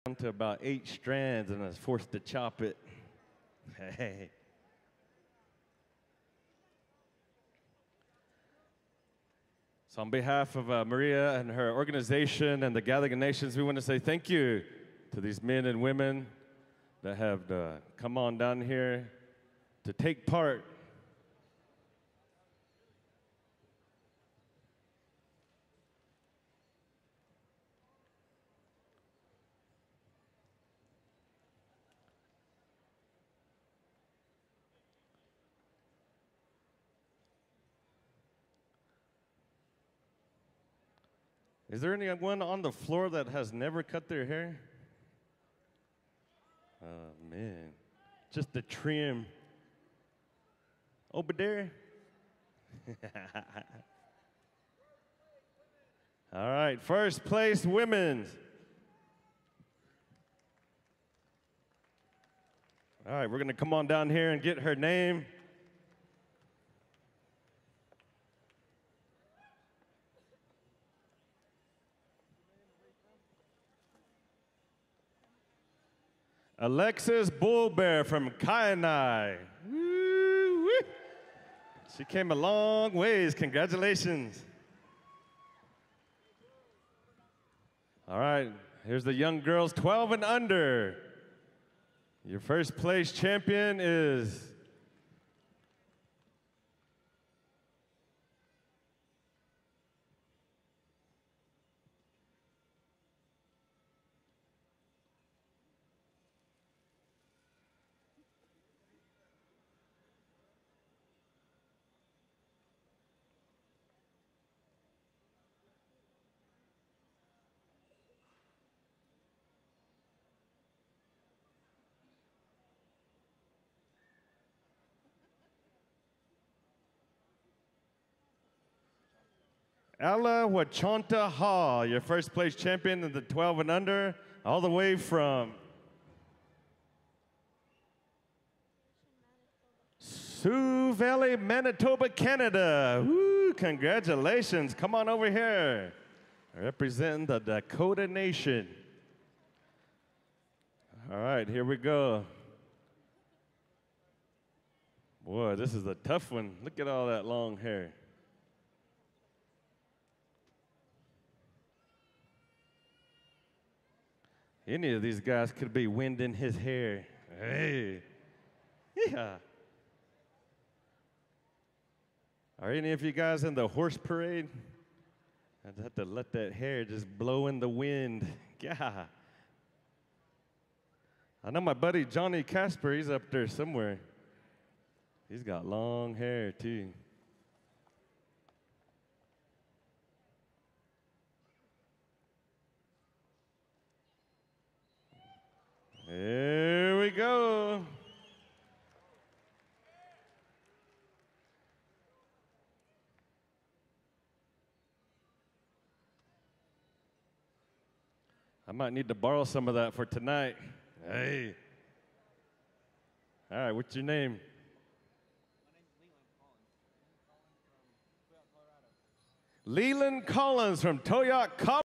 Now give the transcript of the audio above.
down to about 8 strands and I was forced to chop it. Hey. So on behalf of Maria and her organization and the Gathering of Nations, we want to say thank you to these men and women that have come on down here to take part. Is there anyone on the floor that has never cut their hair? Oh, man. Just the trim. Over there. All right, first place women's. All right, we're going to come on down here and get her name. Alexis Bullbear from Kainai. Woo-wee. She came a long ways. Congratulations. All right, here's the young girls 12 and under. Your first place champion is Ella Wachonta Hall, your first place champion in the 12 and under, all the way from Sioux Valley, Manitoba, Canada. Woo, congratulations. Come on over here. Representing the Dakota Nation. All right, here we go. Boy, this is a tough one. Look at all that long hair. Any of these guys could be winding his hair. Hey, yeah. Are any of you guys in the horse parade? I'd have to let that hair just blow in the wind. Yeah. I know my buddy Johnny Casper, he's up there somewhere. He's got long hair too. Here we go. I might need to borrow some of that for tonight. Hey. All right, what's your name? My name's Leland Collins from Toyoak, Colorado.